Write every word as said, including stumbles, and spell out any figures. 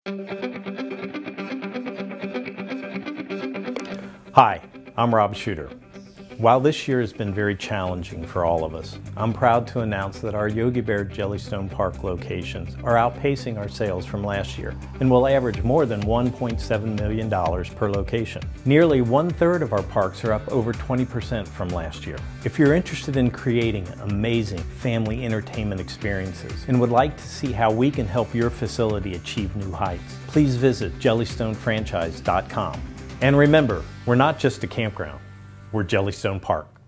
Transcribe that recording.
Hi, I'm Rob Shuter. While this year has been very challenging for all of us, I'm proud to announce that our Yogi Bear Jellystone Park locations are outpacing our sales from last year and will average more than one point seven million dollars per location. Nearly one-third of our parks are up over twenty percent from last year. If you're interested in creating amazing family entertainment experiences and would like to see how we can help your facility achieve new heights, please visit Jellystone Franchise dot com. And remember, we're not just a campground, we're Jellystone Park.